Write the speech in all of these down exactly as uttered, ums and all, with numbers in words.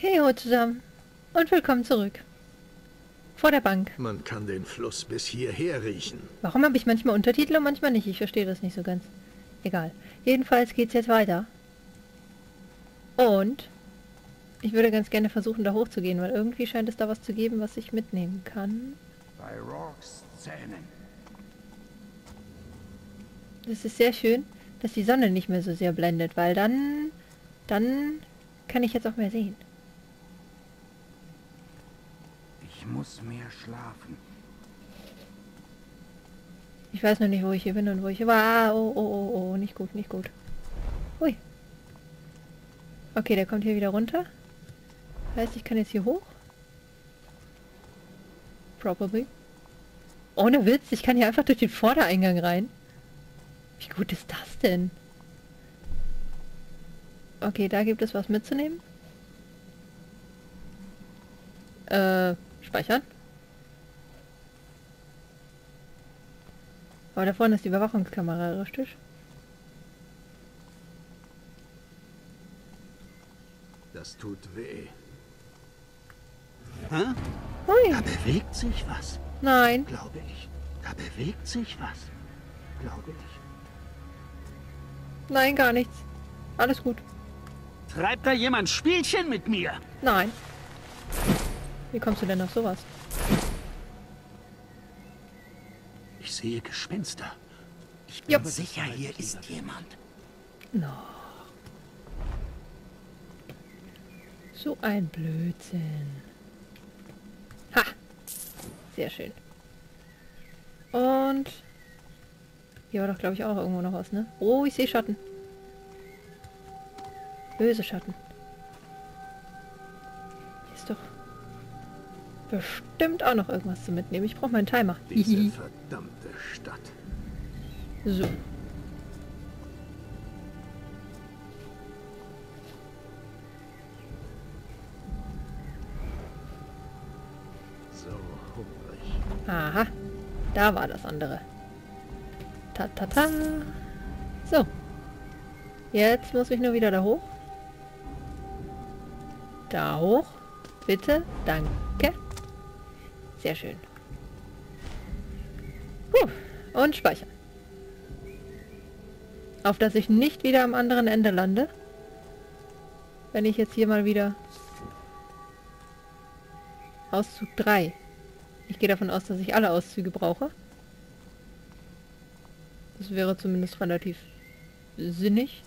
Hey ho zusammen und willkommen zurück. Vor der Bank. Man kann den Fluss bis hierher riechen. Warum habe ich manchmal Untertitel und manchmal nicht? Ich verstehe das nicht so ganz. Egal. Jedenfalls geht's jetzt weiter. Und ich würde ganz gerne versuchen, da hochzugehen, weil irgendwie scheint es da was zu geben, was ich mitnehmen kann. Bei Rocks Zähnen. Es ist sehr schön, dass die Sonne nicht mehr so sehr blendet, weil dann, dann kann ich jetzt auch mehr sehen. Ich muss mehr schlafen. Ich weiß noch nicht, wo ich hier bin und wo ich... Ah, oh, oh, oh, oh, nicht gut, nicht gut. Ui. Okay, der kommt hier wieder runter. Heißt, ich kann jetzt hier hoch? Probably. Ohne Witz, ich kann hier einfach durch den Vordereingang rein. Wie gut ist das denn? Okay, da gibt es was mitzunehmen. Äh, speichern. Aber da vorne ist die Überwachungskamera, richtig? Das tut weh. Hä? Ui. Da bewegt sich was, Nein. glaube ich. Da bewegt sich was, glaube ich. Nein, gar nichts. Alles gut. Treibt da jemand Spielchen mit mir? Nein. Wie kommst du denn auf sowas? Ich sehe Gespenster. Ich bin Ja. sicher, hier ist jemand. No. So ein Blödsinn. Ha! Sehr schön. Und... hier war doch, glaube ich, auch irgendwo noch was, ne? Oh, ich sehe Schatten. Böse Schatten. Hier ist doch bestimmt auch noch irgendwas zu mitnehmen. Ich brauche meinen Timer. Diese verdammte Stadt. So. So hungrig. Aha. Da war das andere. Ta ta ta. So. Jetzt muss ich nur wieder da hoch. Da hoch. Bitte. Danke. Sehr schön. Puh. Und speichern. Auf dass ich nicht wieder am anderen Ende lande. Wenn ich jetzt hier mal wieder... Auszug drei. Ich gehe davon aus, dass ich alle Auszüge brauche. Das wäre zumindest relativ sinnig.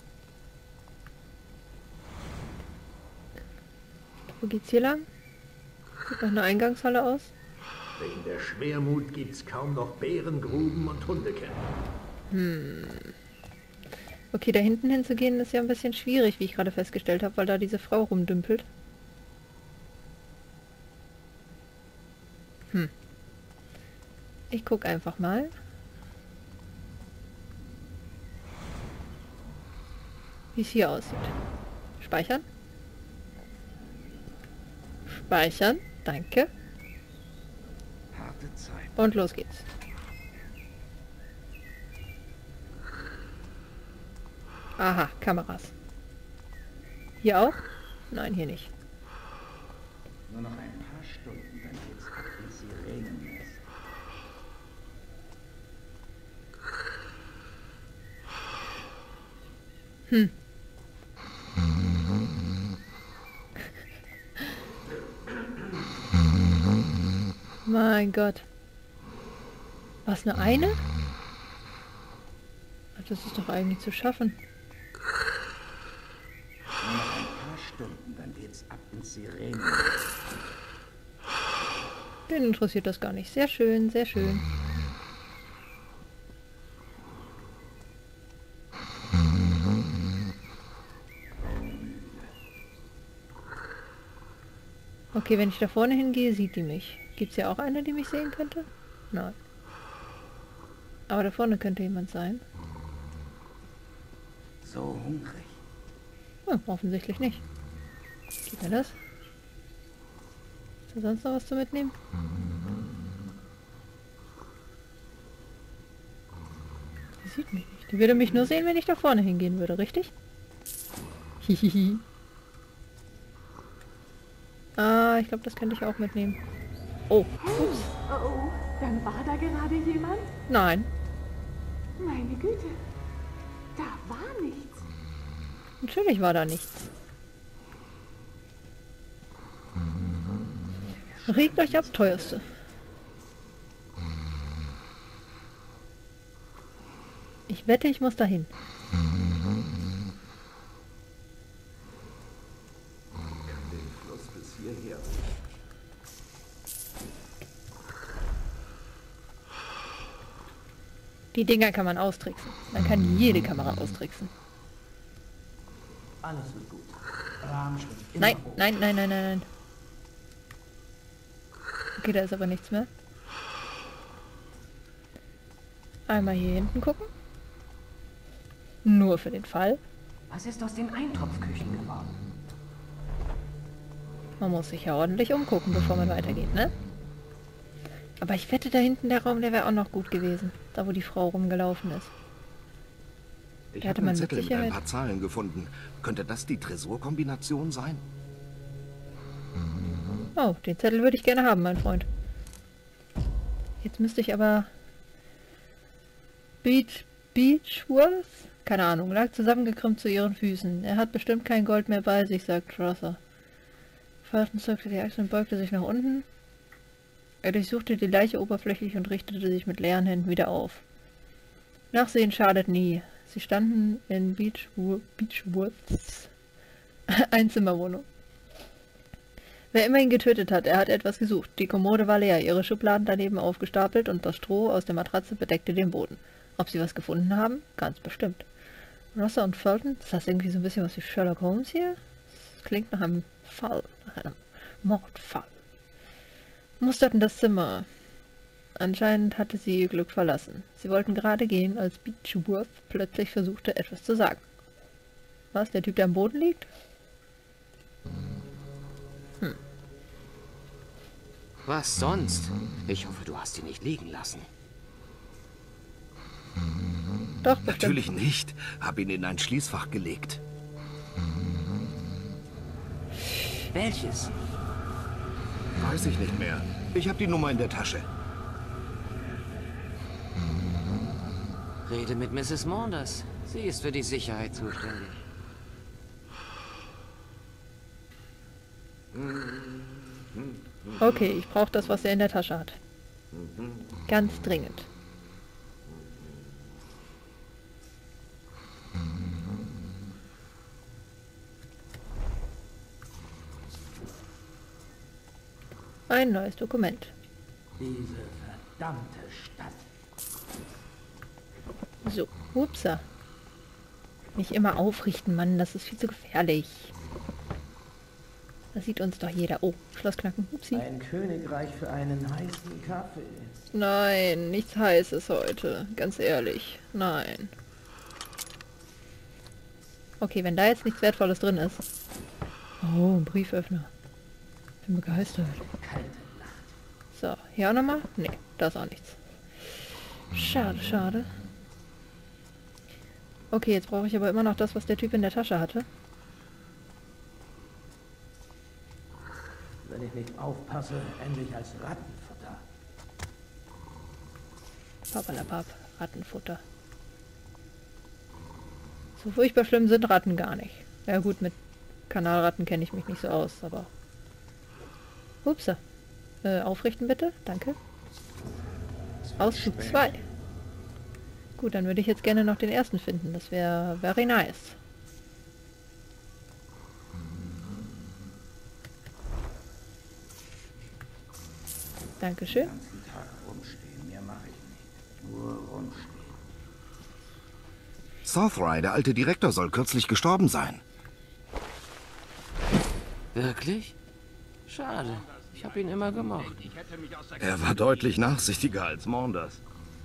Wo geht's hier lang? Sieht noch eine Eingangshalle aus. Wegen der Schwermut gibt's kaum noch Bärengruben und Hundekämpfe. Hm. Okay, da hinten hinzugehen ist ja ein bisschen schwierig, wie ich gerade festgestellt habe, weil da diese Frau rumdümpelt. Hm. Ich guck einfach mal. Wie es hier aussieht. Speichern. Speichern. Danke. Harte Zeit. Und los geht's. Aha, Kameras. Hier auch? Nein, hier nicht. Nur noch ein paar Stunden, dann geht's ab ins Sirenennest. Hm. Mein Gott. Was, nur eine? Ach, das ist doch eigentlich zu schaffen. Nur noch ein paar Stunden, dann geht's ab ins Sirenennest. Den interessiert das gar nicht. Sehr schön, sehr schön. Okay, wenn ich da vorne hingehe, sieht die mich. Gibt es ja auch eine, die mich sehen könnte? Nein. Aber da vorne könnte jemand sein. So hungrig. Hm, offensichtlich nicht. Geht mir das? Ist da sonst noch was zu mitnehmen? Die sieht mich nicht. Die würde mich nur sehen, wenn ich da vorne hingehen würde, richtig? Hihihi. Ah, ich glaube, das könnte ich auch mitnehmen. Oh, ups. Oh, dann war da gerade jemand? Nein. Meine Güte, da war nichts. Natürlich war da nichts. Regt euch ab, teuerste. Ich wette, ich muss dahin. Den Fluss bis hierher. Die Dinger kann man austricksen. Man kann jede Kamera austricksen. Alles wird gut. Rahmenschritt. immer Nein, hoch. nein, nein, nein, nein, nein. Okay, da ist aber nichts mehr. Einmal hier hinten gucken. Nur für den Fall. Was ist aus den Eintopfküchen geworden? Man muss sich ja ordentlich umgucken, bevor man weitergeht, ne? Aber ich wette, da hinten der Raum, der wäre auch noch gut gewesen. Da, wo die Frau rumgelaufen ist. Ich Da hatte habe man einen mit Zettel mit ein Sicherheit... paar Zahlen gefunden. Könnte das die Tresorkombination sein? Oh, den Zettel würde ich gerne haben, mein Freund. Jetzt müsste ich aber... Beach... Beechworth? Keine Ahnung, lag zusammengekrümmt zu ihren Füßen. Er hat bestimmt kein Gold mehr bei sich, sagt Rother. Fulton zuckte die Achsel und beugte sich nach unten. Er durchsuchte die Leiche oberflächlich und richtete sich mit leeren Händen wieder auf. Nachsehen schadet nie. Sie standen in Beechwo- Beechworths Einzimmerwohnung. Wer immer ihn getötet hat, er hat etwas gesucht. Die Kommode war leer, ihre Schubladen daneben aufgestapelt und das Stroh aus der Matratze bedeckte den Boden. Ob sie was gefunden haben? Ganz bestimmt. Rosser und Fulton, ist das irgendwie so ein bisschen was wie Sherlock Holmes hier? Das klingt nach einem Fall, nach einem Mordfall. Musterten das Zimmer. Anscheinend hatte sie ihr Glück verlassen. Sie wollten gerade gehen, als Beechworth plötzlich versuchte, etwas zu sagen. Was, der Typ, der am Boden liegt? Hm. Was sonst? Ich hoffe, du hast ihn nicht liegen lassen. Doch, bestimmt. Natürlich nicht. Hab ihn in ein Schließfach gelegt. Welches? Weiß ich nicht mehr. Ich habe die Nummer in der Tasche. Rede mit Misses Maunders. Sie ist für die Sicherheit zuständig. Okay, ich brauche das, was er in der Tasche hat. Ganz dringend. Ein neues Dokument. Diese verdammte Stadt. So, upsa. Nicht immer aufrichten, Mann, das ist viel zu gefährlich. Das sieht uns doch jeder. Oh, Schlossknacken, upsi. Ein Königreich für einen heißen Kaffee. Nein, nichts Heißes heute. Ganz ehrlich, nein. Okay, wenn da jetzt nichts Wertvolles drin ist. Oh, ein Brieföffner. Bin begeistert. Kalte Nacht. So, hier auch nochmal? Nee, da ist auch nichts. Schade, schade. Okay, jetzt brauche ich aber immer noch das, was der Typ in der Tasche hatte. Wenn ich nicht aufpasse, ende ich als Rattenfutter. Papalapap, Rattenfutter. So furchtbar schlimm sind Ratten gar nicht. Ja gut, mit Kanalratten kenne ich mich nicht so aus, aber... Upsa. Äh, aufrichten bitte, danke. Auszug zwei. Gut, dann würde ich jetzt gerne noch den ersten finden. Das wäre very nice. Dankeschön. Den ganzen Tag rumstehen, mehr mache ich nicht. Nur rumstehen. Southry, der alte Direktor, soll kürzlich gestorben sein. Wirklich? Schade. Ich habe ihn immer gemocht. Er war deutlich nachsichtiger als Maunders.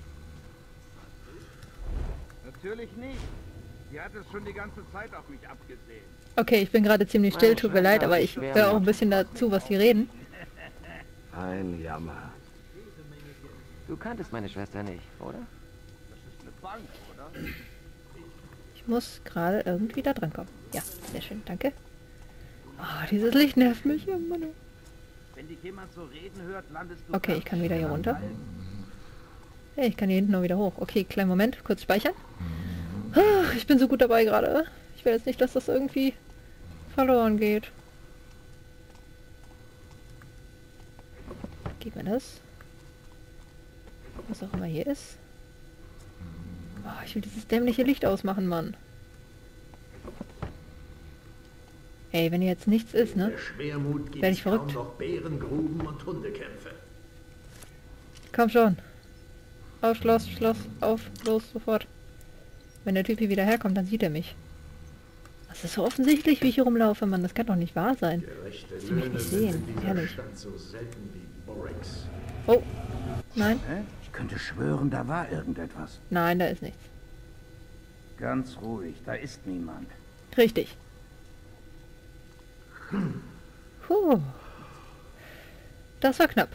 Natürlich nicht. Sie hat es schon die ganze Zeit auf mich abgesehen. Okay, ich bin gerade ziemlich still, tut mir leid, aber ich höre auch ein bisschen dazu, was die reden. Ein Jammer. Du kanntest meine Schwester nicht, oder? Das ist eine Bank, oder? Ich muss gerade irgendwie da dran kommen. Ja, sehr schön, danke. Ah, dieses Licht nervt mich immer noch. Wenn dich jemand so reden hört, landest du... Okay, ich kann wieder hier ganz runter. schnell Hey, ich kann hier hinten noch wieder hoch. Okay, kleinen Moment, kurz speichern. Ah, ich bin so gut dabei gerade. Ich will jetzt nicht, dass das irgendwie verloren geht. Gib mir das. Was auch immer hier ist. Oh, ich will dieses dämliche Licht ausmachen, Mann. Ey, wenn hier jetzt nichts ist, ne? In der Schwermut Werd gibt's ich verrückt? kaum noch Bärengruben und Hundekämpfe. Komm schon. Auf, Schloss, Schloss, auf, los, sofort. Wenn der Typ hier wieder herkommt, dann sieht er mich. Das ist so offensichtlich, wie ich hier rumlaufe, Mann. Das kann doch nicht wahr sein. Gerechte Sie mich Löhne nicht sind sehen, in dieser ehrlich. Stadt so selten wie Borax. Oh. Nein, Hä? Ich könnte schwören, da war irgendetwas. nein, da ist nichts. Ganz ruhig, da ist niemand. Richtig. Puh. Das war knapp.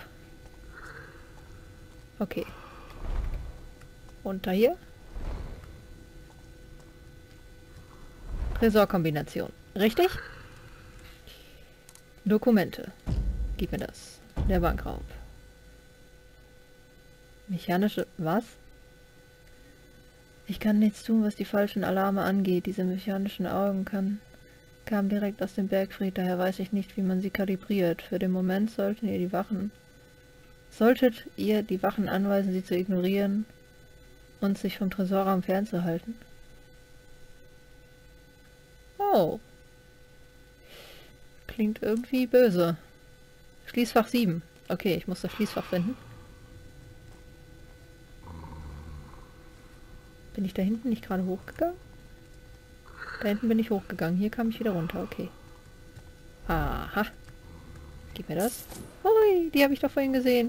Okay. Runter hier. Tresorkombination. Richtig? Dokumente. Gib mir das. Der Bankraub. Mechanische... Was? Ich kann nichts tun, was die falschen Alarme angeht. Diese mechanischen Augen kann... kam direkt aus dem Bergfried, daher weiß ich nicht, wie man sie kalibriert. Für den Moment sollten ihr die Wachen... Solltet ihr die Wachen anweisen, sie zu ignorieren und sich vom Tresorraum fernzuhalten. Oh. Klingt irgendwie böse. Schließfach sieben. Okay, ich muss das Schließfach finden. Bin ich da hinten nicht gerade hochgegangen? Da hinten bin ich hochgegangen. Hier kam ich wieder runter. Okay. Aha. Gib mir das. Hui, die habe ich doch vorhin gesehen.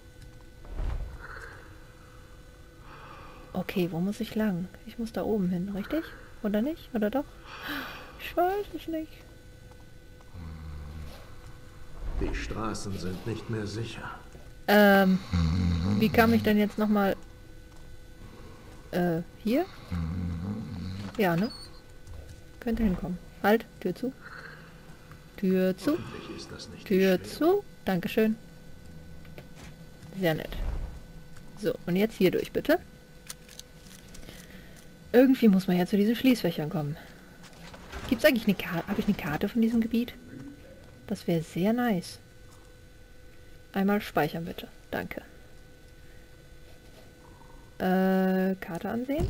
Okay, wo muss ich lang? Ich muss da oben hin, richtig? Oder nicht? Oder doch? Ich weiß es nicht. Die Straßen sind nicht mehr sicher. Ähm, wie kam ich denn jetzt nochmal... Äh, hier? Ja, ne? Könnte hinkommen. Halt, Tür zu. Tür zu. Hoffentlich ist das nicht Tür die Schwere. zu. Dankeschön. Sehr nett. So, und jetzt hier durch, bitte. Irgendwie muss man ja zu diesen Schließfächern kommen. Gibt es eigentlich eine Karte? Habe ich eine Karte von diesem Gebiet? Das wäre sehr nice. Einmal speichern, bitte. Danke. Äh, Karte ansehen?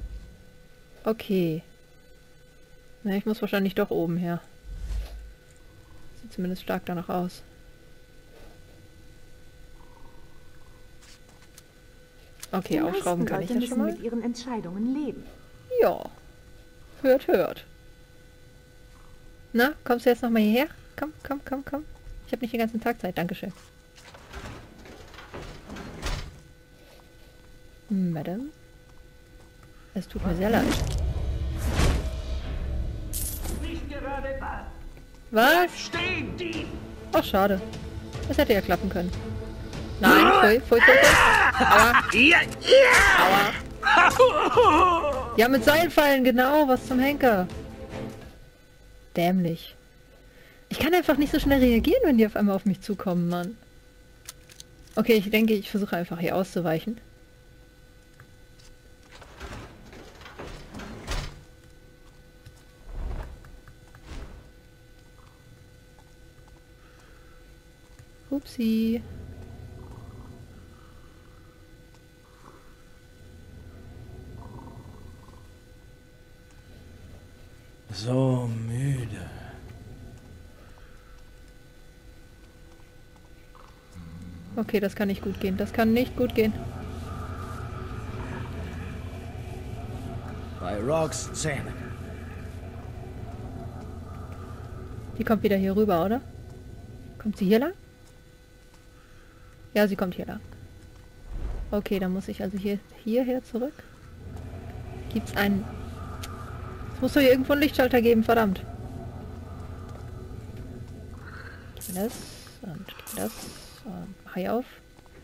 Okay. Na, ich muss wahrscheinlich doch oben her. Sieht zumindest stark danach aus. Okay, Die aufschrauben meisten kann ich Leute ja schon müssen mal. mit ihren Entscheidungen leben. Ja. Hört, hört. Na, kommst du jetzt nochmal hierher? Komm, komm, komm, komm. Ich habe nicht den ganzen Tag Zeit. Dankeschön. Madame? Es tut mir sehr leid. Nicht gerade da. Was? Stehen, die! Ach, schade. Das hätte ja klappen können. Nein, pfui, pfui, pfui, pfui. Aua. Aua. Ja, mit Seilfallen, genau. Was zum Henker. Dämlich. Ich kann einfach nicht so schnell reagieren, wenn die auf einmal auf mich zukommen, Mann. Okay, ich denke, ich versuche einfach hier auszuweichen. Upsi. So müde. Okay, das kann nicht gut gehen. Das kann nicht gut gehen. Bei Rogs Zähnen. Die kommt wieder hier rüber, oder? Kommt sie hier lang? Ja, sie kommt hier lang. Okay, dann muss ich also hier hierher zurück. Gibt's einen... Es muss doch hier irgendwo einen Lichtschalter geben, verdammt. Gib mir das und gib mir das und mach hier auf.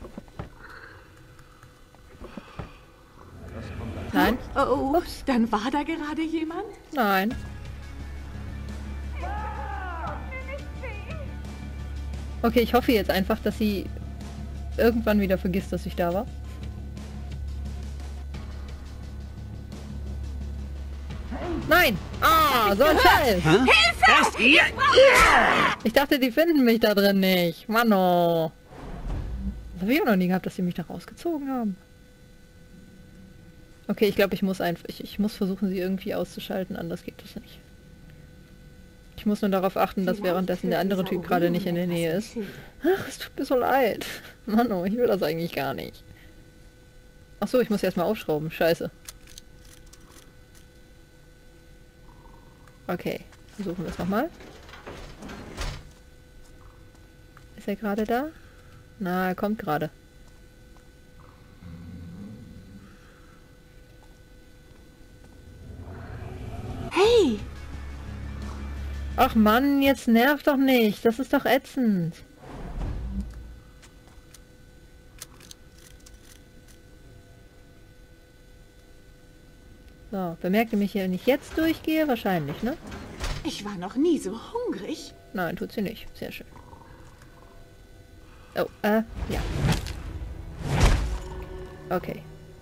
Nein, Oh, Ups. dann war da gerade jemand? nein. Okay, ich hoffe jetzt einfach, dass sie irgendwann wieder vergisst, dass ich da war. Nein! Ah, so ein Scheiß! Hilfe! Ich dachte, die finden mich da drin nicht. Manno. Das habe ich auch noch nie gehabt, dass sie mich da rausgezogen haben. Okay, ich glaube, ich muss einfach... Ich, ich muss versuchen, sie irgendwie auszuschalten, anders geht das nicht. Ich muss nur darauf achten, dass währenddessen der andere Typ gerade nicht in der Nähe ist. Ach, es tut mir so leid. Manno, ich will das eigentlich gar nicht. Ach so, ich muss erstmal aufschrauben. Scheiße. Okay, versuchen wir es nochmal. Ist er gerade da? Na, er kommt gerade. Hey! Ach Mann, jetzt nervt doch nicht. Das ist doch ätzend. So, bemerkt ihr mich hier nicht jetzt durchgehe? Wahrscheinlich, ne? Ich war noch nie so hungrig. Nein, tut sie nicht. Sehr schön. Oh, äh, ja. Okay.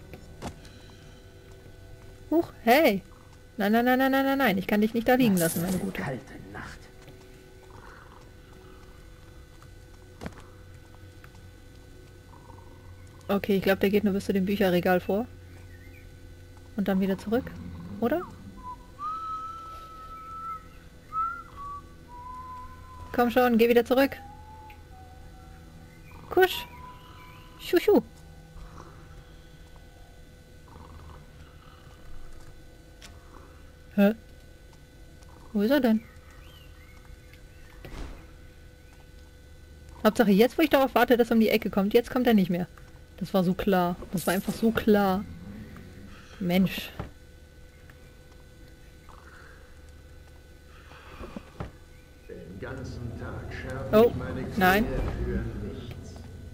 Huch, hey. Nein, nein, nein, nein, nein, nein, nein. Ich kann dich nicht da liegen lassen, meine Gute. Kalte Nacht. Okay, ich glaube, der geht nur bis zu dem Bücherregal vor. Und dann wieder zurück, oder? Komm schon, geh wieder zurück. Kusch. Schuschu. Hä? Wo ist er denn? Hauptsache jetzt, wo ich darauf warte, dass er um die Ecke kommt, jetzt kommt er nicht mehr. Das war so klar. Das war einfach so klar. Mensch. Den ganzen Tag schärfe Oh, ich meine Knie nein. für nichts.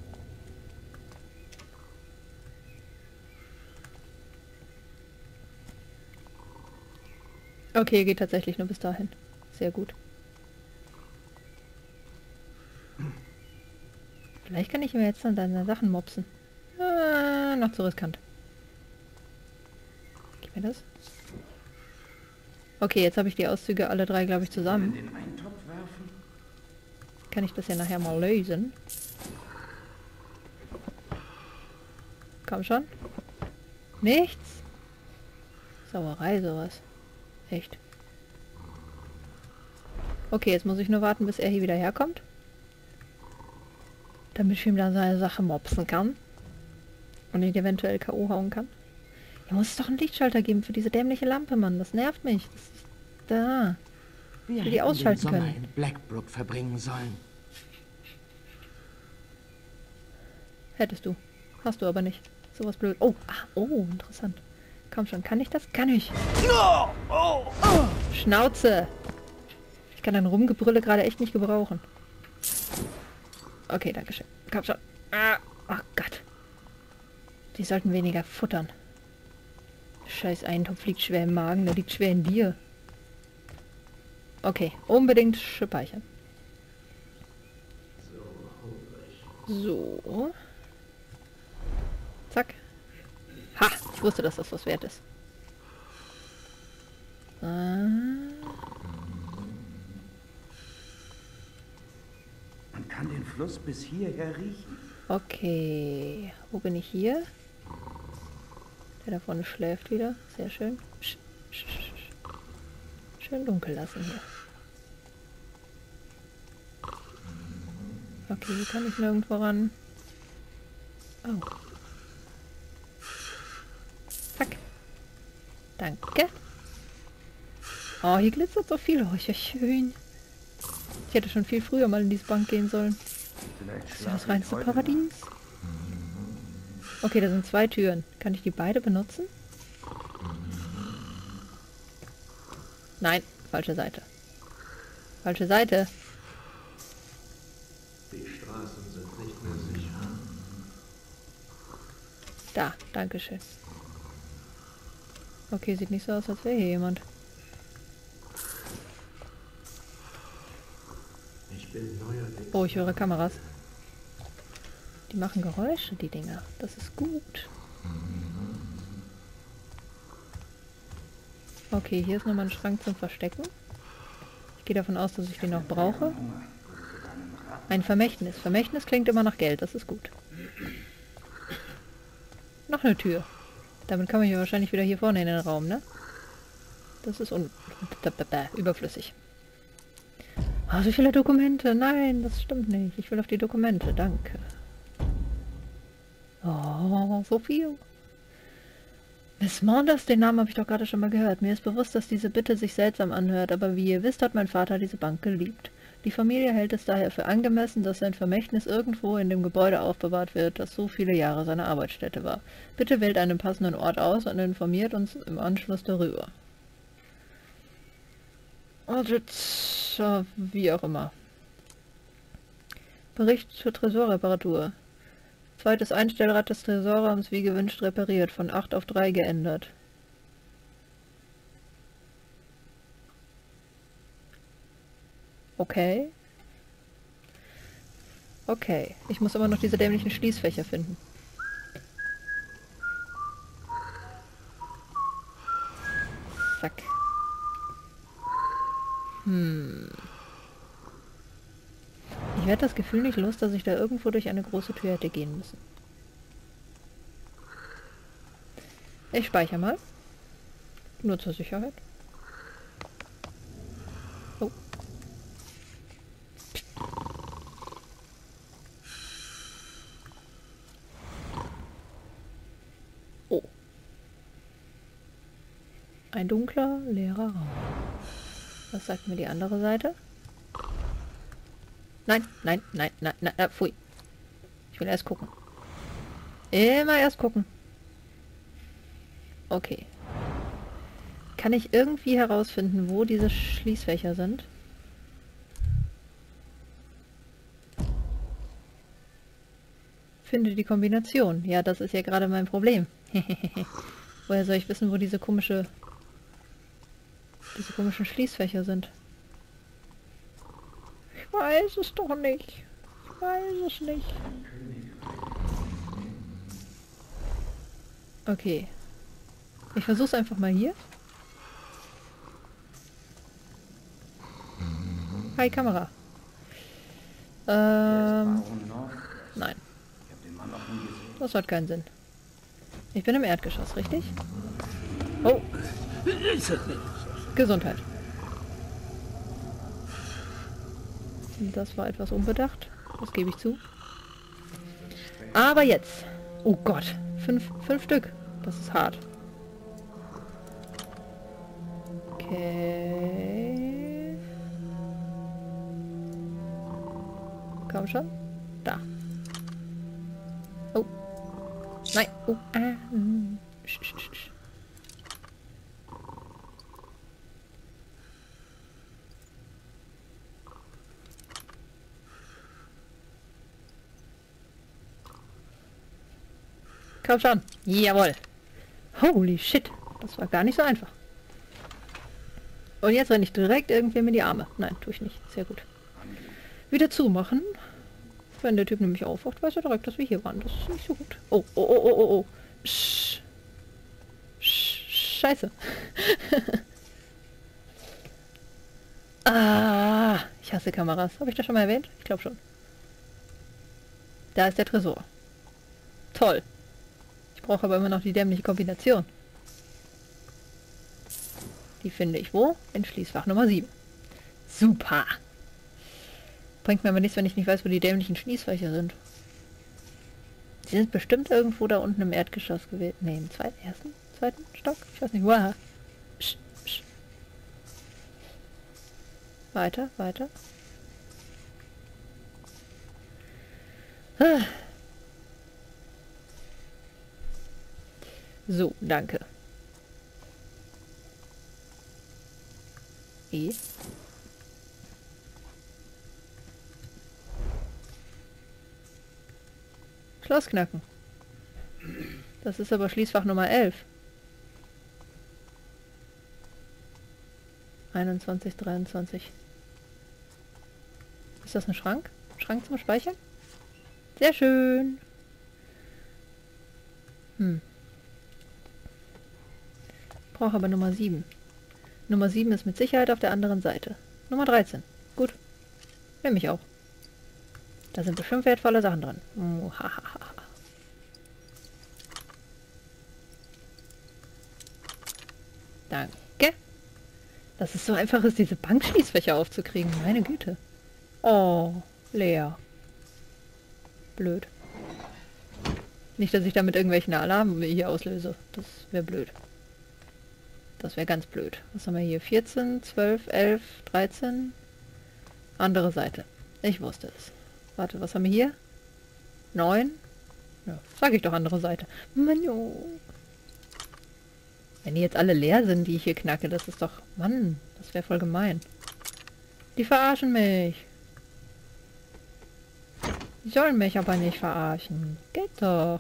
Okay, geht tatsächlich nur bis dahin. Sehr gut. Vielleicht kann ich mir jetzt dann deine Sachen mopsen. Ah, noch zu riskant. Gib mir das. Okay, jetzt habe ich die Auszüge alle drei, glaube ich, zusammen. In den Eintopf werfen? Kann ich das ja nachher mal lösen. Komm schon. Nichts. Sauerei, sowas. Echt. Okay, jetzt muss ich nur warten, bis er hier wieder herkommt. Damit ich ihm dann seine Sache mopsen kann. Und ihn eventuell K O hauen kann. Hier muss es doch einen Lichtschalter geben für diese dämliche Lampe, Mann. Das nervt mich. Das ist da. Wir die hätten ausschalten den Sommer können. in Blackbrook verbringen sollen. Hättest du. Hast du aber nicht. Sowas blöd. Oh, ah, oh, interessant. Komm schon, kann ich das? Kann ich. Oh, oh, oh. Schnauze! Ich kann dein Rumgebrülle gerade echt nicht gebrauchen. Okay, danke schön. Komm schon. Ah, oh Gott. Die sollten weniger futtern. Scheiß Eintopf liegt schwer im Magen, der liegt schwer in dir. Okay, unbedingt speichern. So. Zack. Ha! Ich wusste, dass das was wert ist. Ah. Man kann den Fluss bis hierher riechen. Okay. Wo bin ich hier? Der da vorne schläft wieder. Sehr schön. Sch, sch, sch, sch. Schön dunkel lassen hier. Okay, hier kann ich nirgendwo ran. Oh. Zack. Danke. Oh, hier glitzert so viel. Oh, ist ja schön. Ich hätte schon viel früher mal in diese Bank gehen sollen. Vielleicht Ist das schlafe ich reinste heute Paradies? Okay, da sind zwei Türen. Kann ich die beide benutzen? Nein, falsche Seite. Falsche Seite. Die Straßen sind nicht mehr sicher. Da, dankeschön. Okay, sieht nicht so aus, als wäre hier jemand. Ich bin neuerdings... Oh, ich höre Kameras. Die machen Geräusche, die Dinger. Das ist gut. Okay, hier ist nochmal ein Schrank zum Verstecken. Ich gehe davon aus, dass ich den noch brauche. Ein Vermächtnis. Vermächtnis klingt immer nach Geld, das ist gut. Noch eine Tür. Damit kann man hier wahrscheinlich wieder hier vorne in den Raum, ne? Das ist un... überflüssig. Ah, so viele Dokumente. Nein, das stimmt nicht. Ich will auf die Dokumente. Danke. Oh, so viel. Miss Maunders, den Namen habe ich doch gerade schon mal gehört. Mir ist bewusst, dass diese Bitte sich seltsam anhört, aber wie ihr wisst, hat mein Vater diese Bank geliebt. Die Familie hält es daher für angemessen, dass sein Vermächtnis irgendwo in dem Gebäude aufbewahrt wird, das so viele Jahre seine Arbeitsstätte war. Bitte wählt einen passenden Ort aus und informiert uns im Anschluss darüber. Audit, äh, wie auch immer. Bericht zur Tresorreparatur. Zweites Einstellrad des Tresorraums wie gewünscht repariert, von acht auf drei geändert. Okay. Okay, ich muss aber noch diese dämlichen Schließfächer finden. Zack. Hm. Ich werde das Gefühl nicht los, dass ich da irgendwo durch eine große Tür hätte gehen müssen. Ich speichere mal. Nur zur Sicherheit. Oh. Oh. Ein dunkler, leerer Raum. Was sagt mir die andere Seite? Nein, nein, nein, nein, nein, äh, pfui. Ich will erst gucken. Immer erst gucken. Okay. Kann ich irgendwie herausfinden, wo diese Schließfächer sind? Finde die Kombination. Ja, das ist ja gerade mein Problem. Woher soll ich wissen, wo diese komische... diese komischen Schließfächer sind? Ich weiß es doch nicht. Ich weiß es nicht. Okay. Ich versuch's einfach mal hier. Hi, Kamera. Ähm... Nein. Das hat keinen Sinn. Ich bin im Erdgeschoss, richtig? Oh. Gesundheit. Das war etwas unbedacht. Das gebe ich zu. Aber jetzt. Oh Gott. Fünf, fünf Stück. Das ist hart. Okay. Komm schon. Da. Oh. Nein. Oh. Ah. Sch, sch, sch. Komm schon. Jawohl. Holy shit. Das war gar nicht so einfach. Und jetzt renne ich direkt irgendwem in die Arme. Nein, tue ich nicht. Sehr gut. Wieder zumachen. Wenn der Typ nämlich aufwacht, weiß er direkt, dass wir hier waren. Das ist nicht so gut. Oh, oh, oh, oh, oh, oh. Sch Sch Scheiße. Ah, ich hasse Kameras. Habe ich das schon mal erwähnt? Ich glaube schon. Da ist der Tresor. Toll. Ich brauche aber immer noch die dämliche Kombination. Die finde ich wo? In Schließfach Nummer sieben. Super. Bringt mir aber nichts, wenn ich nicht weiß, wo die dämlichen Schließfächer sind. Die sind bestimmt irgendwo da unten im Erdgeschoss gewesen. Ne, im zweiten, ersten, zweiten Stock? Ich weiß nicht. Wow. Psch, psch. Weiter, weiter. Ah. So, danke. E. Schloss knacken. Das ist aber Schließfach Nummer elf. einundzwanzig, dreiundzwanzig. Ist das ein Schrank? Schrank zum Speichern? Sehr schön. Hm. Brauche aber Nummer sieben. Nummer sieben ist mit Sicherheit auf der anderen Seite. Nummer dreizehn. Gut. Nehme ich auch. Da sind bestimmt wertvolle Sachen dran. Muhahaha. Danke. Das ist so einfach, ist diese Bankschließfächer aufzukriegen. Meine Güte. Oh, leer. Blöd. Nicht, dass ich damit irgendwelchen Alarm hier auslöse. Das wäre blöd. Das wäre ganz blöd. Was haben wir hier? vierzehn, zwölf, elf, dreizehn. Andere Seite. Ich wusste es. Warte, was haben wir hier? neun. Ja, sag ich doch, andere Seite. Mann, jo. Wenn die jetzt alle leer sind, die ich hier knacke, das ist doch... Mann, das wäre voll gemein. Die verarschen mich. Die sollen mich aber nicht verarschen. Geht doch.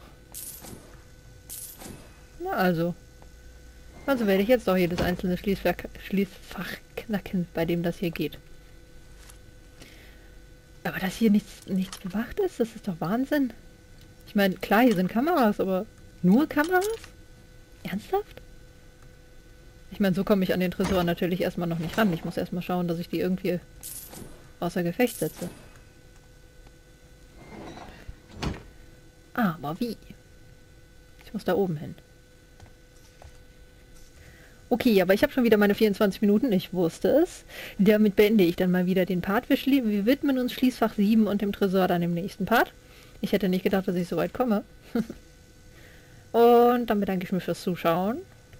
Na also. Also werde ich jetzt doch jedes einzelne Schließfach, Schließfach knacken, bei dem das hier geht. Aber dass hier nichts, nichts bewacht ist, das ist doch Wahnsinn. Ich meine, klar, hier sind Kameras, aber nur Kameras? Ernsthaft? Ich meine, so komme ich an den Tresor natürlich erstmal noch nicht ran. Ich muss erstmal schauen, dass ich die irgendwie außer Gefecht setze. Ah, aber wie? Ich muss da oben hin. Okay, aber ich habe schon wieder meine vierundzwanzig Minuten, ich wusste es. Damit beende ich dann mal wieder den Part. Wir, wir widmen uns Schließfach sieben und dem Tresor dann im nächsten Part. Ich hätte nicht gedacht, dass ich so weit komme. Und dann bedanke ich mich fürs Zuschauen.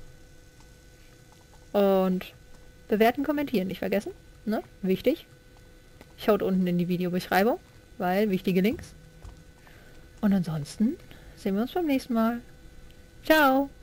Und bewerten, kommentieren, nicht vergessen. Ne? Wichtig. Schaut unten in die Videobeschreibung, weil wichtige Links. Und ansonsten sehen wir uns beim nächsten Mal. Ciao!